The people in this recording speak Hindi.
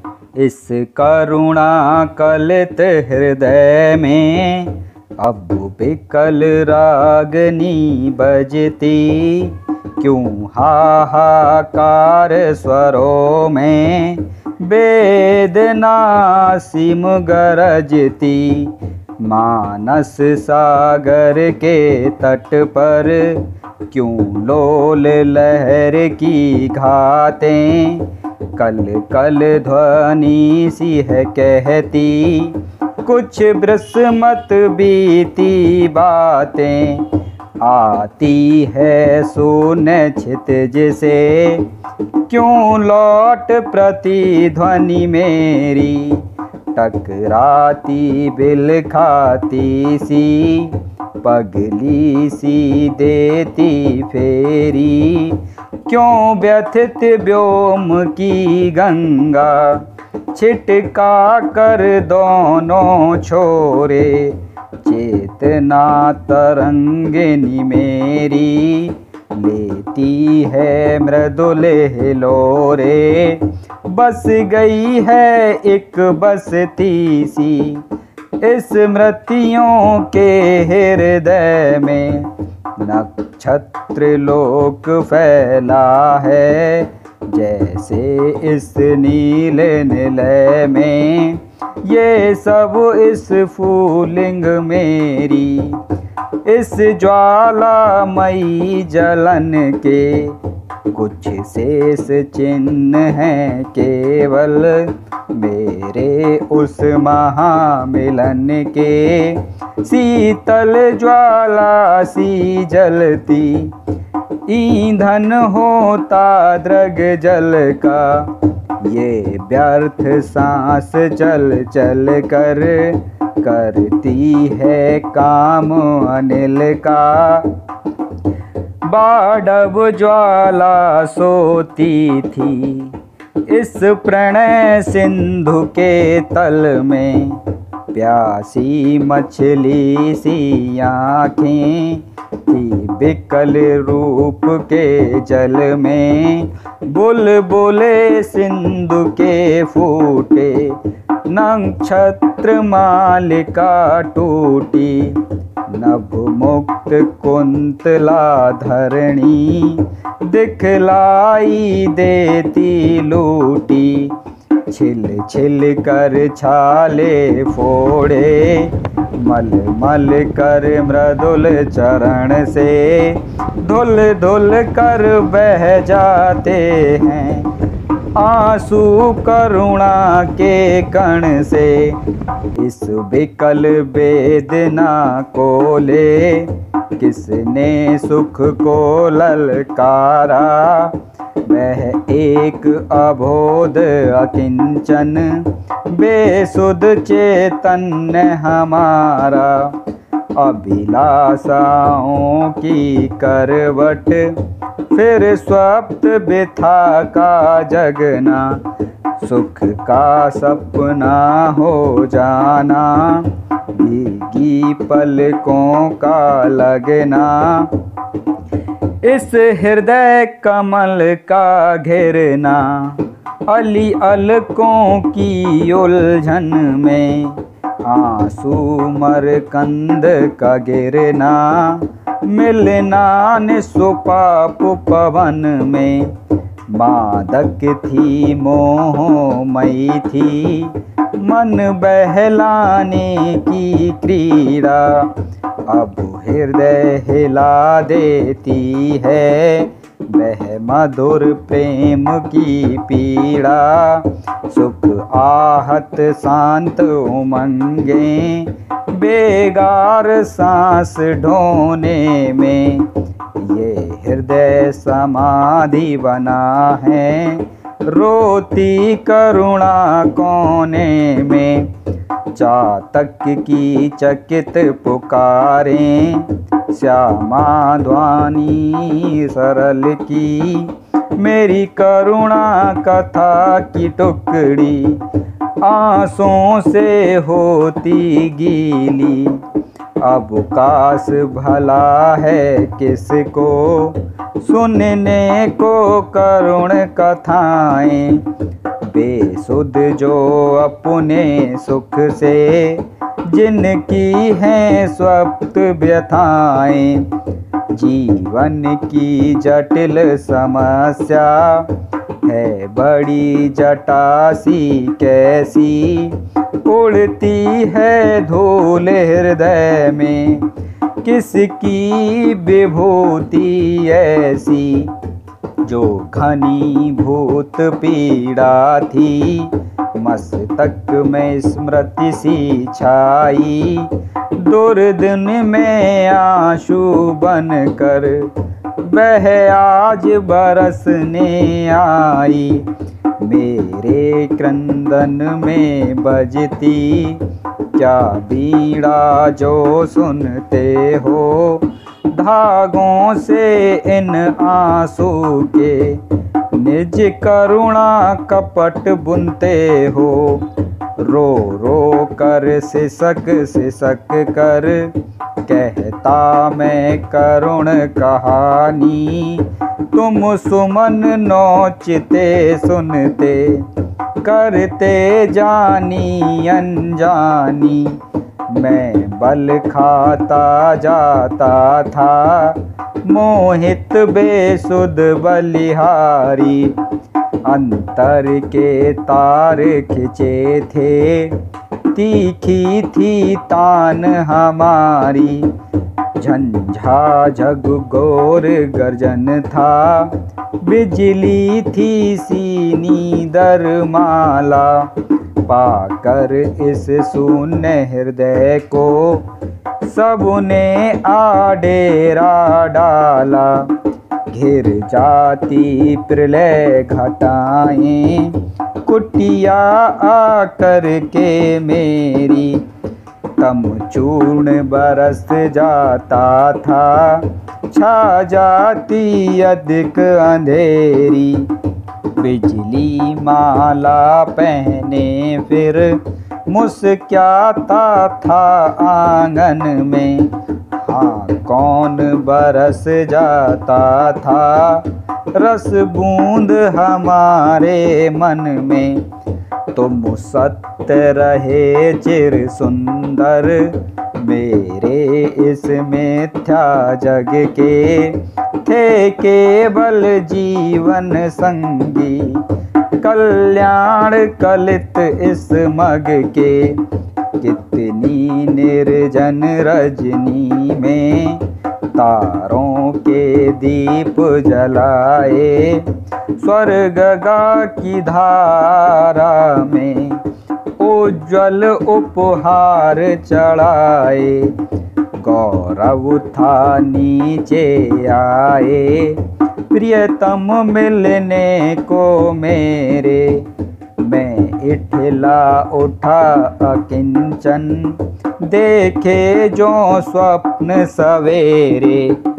इस करुणा कलित हृदय में अब बिकल रागनी बजती, क्यों हाहाकार स्वरों में वेदना सिम गरजती। मानस सागर के तट पर क्यों लोल लहर की घातें, कल कल ध्वनि सी है कहती, कुछ ब्रस्मत बीती बातें। आती है शून्य क्षितिज से क्यों लौट प्रतिध्वनि मेरी, टकराती बिल खाती सी पगली सी देती फेरी। क्यों व्यथित व्योम की गंगा छिटका कर दोनों छोरे, चेतना तरंगिनी मेरी लेती है मृदुल हिलोरे। बस गई है एक बसती सी इस स्मृतियों के हृदय में, नक्षत्र लोक फैला है जैसे इस नीले निलय में। ये सब इस फूलिंग मेरी, इस ज्वालामयी जलन के कुछ शेष चिन्ह हैं केवल मेरे उस महामिलन के। शीतल ज्वाला सी जलती ईंधन होता दृग जल का, ये व्यर्थ सांस चल चल कर करती है काम अनिल का। बाडब ज्वाला सोती थी इस प्रणय सिंधु के तल में, प्यासी मछली सी आँखें थी बिकल रूप के जल में। बुलबुले सिंधु के फूटे नक्षत्र मालिका टूटी, नभ मुक्त कुंतला धरणी दिखलाई देती लूटी। छिल छिल कर छाले फोड़े मल मल कर मृदुल चरण से, धुल धुल कर बह जाते हैं आंसू करुणा के कण से। इस बिकल वेदना को ले किसने सुख को ललकारा, वह एक अबोध अकिंचन बेसुध चैतन्य हमारा। अभिलाषाओं की करवट फिर स्वप्न बिथा का जगना, सुख का सपना हो जाना, भीगी पलकों का लगना। इस हृदय कमल का घेरना, अली अलकों की उलझन में आंसू मरकंद का गिरना, मिलना निस्वपाप पवन में। मादक थी मोहमयी थी मन बहलाने की क्रीड़ा, अब हृदय हिला देती है वह मधुर प्रेम की पीड़ा। सुख आहत शांत उमंगे बेगार सांस ढोने में, ये हृदय समाधि बना है रोती करुणा कोने में। चातक की चकित पुकारें श्यामा ध्वनि सरल की, मेरी करुणा कथा की टुकड़ी आंसुओं से होती गीली। अब काश भला है किसको सुनने को करुण कथाएं, बेसुध जो अपने सुख से जिनकी हैं स्वप्त व्यथाएं। जीवन की जटिल समस्या है बड़ी जटासी कैसी, उड़ती है धूल हृदय में किसकी विभूति ऐसी। जो घनीभूत पीड़ा थी मस्तक में स्मृति सी छाई, दुर्दिन में आंसू बनकर वह आज बरसने आई। मेरे क्रंदन में बजती क्या बीड़ा जो सुनते हो, धागों से इन आंसू के निज करुणा कपट बुनते हो। रो रो कर सिसक सिसक कर कहता मैं करुण कहानी, तुम सुमन नोचते सुनते करते जानी अनजानी। मैं बल खाता जाता था मोहित बेसुध बलिहारी, अंतर के तार खिंचे थे तीखी थी तान हमारी। झंझा झगगोर गर्जन था बिजली थी सीनी दरमाला, पाकर इस शून्य हृदय को सबने आ डेरा डाला। घिर जाती प्रलय घटाएं कुटिया आकर के मेरी, तम चूर्ण बरस जाता था छा जाती अधिक अंधेरी। बिजली माला पहने फिर मुस्क्याता था आंगन में, हाँ कौन बरस जाता था रस बूंद हमारे मन में। तुम सत्य रहे चिर सुंदर मेरे इस मिथ्या जग के, थे केवल जीवन संगी कल्याण कलित इस मग के। कितनी निर्जन रजनी में तारों के दीप जलाए, स्वर्गगा की धारा में उज्ज्वल उपहार चढ़ाए। गौरव था नीचे आए प्रियतम मिलने को मेरे, मैं इठला उठा अकिंचन देखे जो स्वप्न सवेरे।